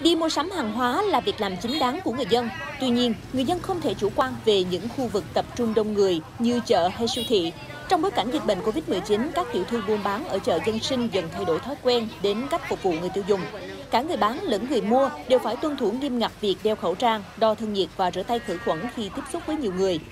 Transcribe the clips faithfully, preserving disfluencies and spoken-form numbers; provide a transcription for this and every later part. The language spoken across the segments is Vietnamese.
Đi mua sắm hàng hóa là việc làm chính đáng của người dân. Tuy nhiên, người dân không thể chủ quan về những khu vực tập trung đông người như chợ hay siêu thị. Trong bối cảnh dịch bệnh Covid mười chín, các tiểu thương buôn bán ở chợ dân sinh dần thay đổi thói quen đến cách phục vụ người tiêu dùng. Cả người bán lẫn người mua đều phải tuân thủ nghiêm ngặt việc đeo khẩu trang, đo thân nhiệt và rửa tay khử khuẩn khi tiếp xúc với nhiều người.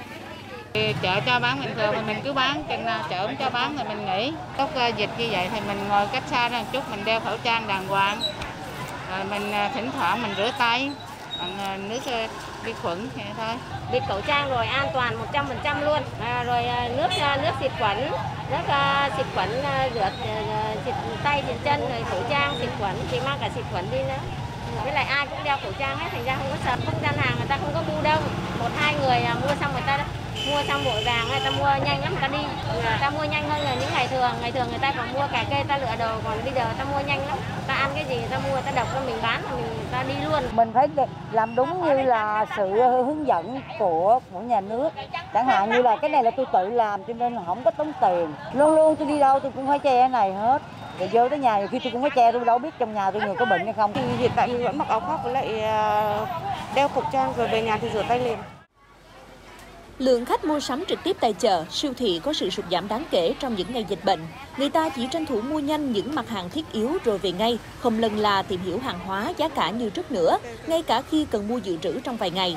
Chợ cho bán bình thường thì mình cứ bán, chừng nào chợ không cho bán thì mình nghỉ. Lúc dịch như vậy thì mình ngồi cách xa ra một chút, mình đeo khẩu trang đàng hoàng. Rồi mình thỉnh thoảng mình rửa tay bằng nước vi khuẩn thì thôi. Bịt khẩu trang rồi an toàn một trăm phần trăm luôn. À, rồi nước nước xịt khuẩn, nước uh, xịt khuẩn uh, rửa uh, xịt tay xịt chân rồi khẩu trang xịt khuẩn thì mang cả xịt khuẩn đi nữa. Với lại ai cũng đeo khẩu trang hết, thành ra không có sợ. Không gian hàng người ta không có bu đâu. Một hai người uh, mua xong người ta mua xong vội vàng, người ta mua nhanh lắm, người ta đi, người ta mua nhanh hơn là những ngày thường. Ngày thường người ta còn mua cà kê ta lựa đồ, còn bây giờ người ta mua nhanh lắm. Người ta ăn cái gì người ta mua, người ta đập cho mình bán, mình người ta đi luôn. Mình phải làm đúng như là sự hướng dẫn của của nhà nước. Chẳng hạn như là cái này là tôi tự làm cho nên là không có tốn tiền. Luôn luôn tôi đi đâu tôi cũng phải che cái này hết. Rồi vô tới nhà nhiều khi tôi cũng phải che, tôi đâu biết trong nhà tôi người có bệnh hay không. Thì hiện tại mình vẫn mặc áo khoác với lại đeo khẩu trang, rồi về nhà thì rửa tay liền. Lượng khách mua sắm trực tiếp tại chợ, siêu thị có sự sụt giảm đáng kể trong những ngày dịch bệnh. Người ta chỉ tranh thủ mua nhanh những mặt hàng thiết yếu rồi về ngay, không lần là tìm hiểu hàng hóa giá cả như trước nữa, ngay cả khi cần mua dự trữ trong vài ngày.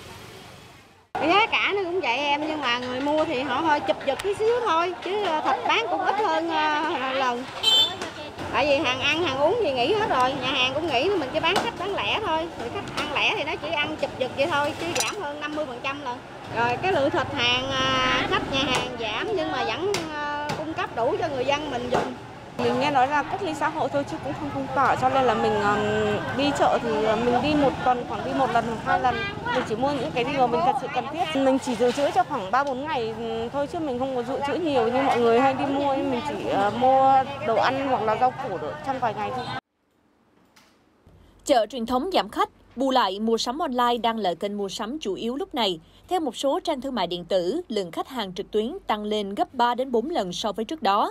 Giá cả nó cũng vậy em, nhưng mà người mua thì họ hơi chụp giật tí xíu thôi, chứ thịt bán cũng ít hơn lần. Tại vì hàng ăn, hàng uống thì nghỉ hết rồi, nhà hàng cũng nghỉ, mình chỉ bán khách bán lẻ thôi. Rồi khách ăn lẻ thì nó chỉ ăn chụp giật vậy thôi, chứ giảm hơn năm mươi phần trăm lần. Rồi cái lượng thịt hàng khách nhà hàng giảm nhưng mà vẫn cung cấp đủ cho người dân mình dùng. Mình nghe nói là cách ly xã hội thôi chứ cũng không phong tỏa, cho nên là mình đi chợ thì mình đi một tuần khoảng đi một lần hoặc hai lần. Mình chỉ mua những cái gì mà mình thật sự cần thiết. Mình chỉ dự trữ cho khoảng ba bốn ngày thôi chứ mình không có dự trữ nhiều như mọi người hay đi mua. Mình chỉ mua đồ ăn hoặc là rau củ trong vài ngày thôi. Chợ truyền thống giảm khách, bù lại mua sắm online đang là kênh mua sắm chủ yếu lúc này. Theo một số trang thương mại điện tử, lượng khách hàng trực tuyến tăng lên gấp ba đến bốn lần so với trước đó.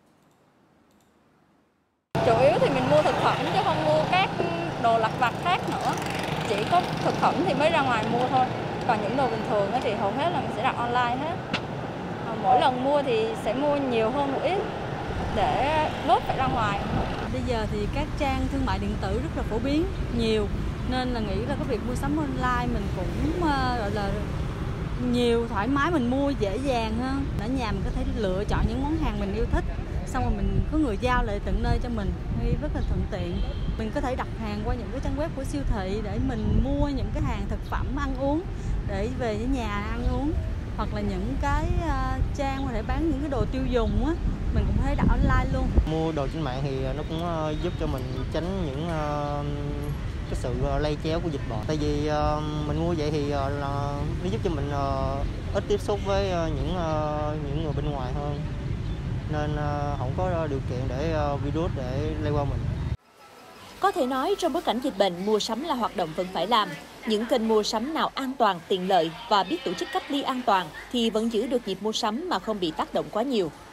Chủ yếu thì mình mua thực phẩm chứ không mua các đồ lặt vặt khác nữa. Chỉ có thực phẩm thì mới ra ngoài mua thôi. Còn những đồ bình thường thì hầu hết là mình sẽ đặt online hết. Mỗi lần mua thì sẽ mua nhiều hơn một ít để bớt phải ra ngoài. Bây giờ thì các trang thương mại điện tử rất là phổ biến, nhiều. Nên là nghĩ là cái việc mua sắm online mình cũng gọi là nhiều, thoải mái, mình mua dễ dàng hơn. Ở nhà mình có thể lựa chọn những món hàng mình yêu thích, xong rồi mình có người giao lại tận nơi cho mình, rất là thuận tiện. Mình có thể đặt hàng qua những cái trang web của siêu thị để mình mua những cái hàng thực phẩm ăn uống để về với nhà ăn uống, hoặc là những cái trang có thể bán những cái đồ tiêu dùng á, mình cũng có thể đặt online luôn. Mua đồ trên mạng thì nó cũng giúp cho mình tránh những cái sự lây chéo của dịch bệnh. Tại vì mình mua vậy thì là nó giúp cho mình ít tiếp xúc với những những người bên ngoài hơn, nên không có điều kiện để virus để lây qua mình. Có thể nói trong bối cảnh dịch bệnh, mua sắm là hoạt động vẫn phải làm. Những kênh mua sắm nào an toàn, tiện lợi và biết tổ chức cách ly an toàn thì vẫn giữ được nhịp mua sắm mà không bị tác động quá nhiều.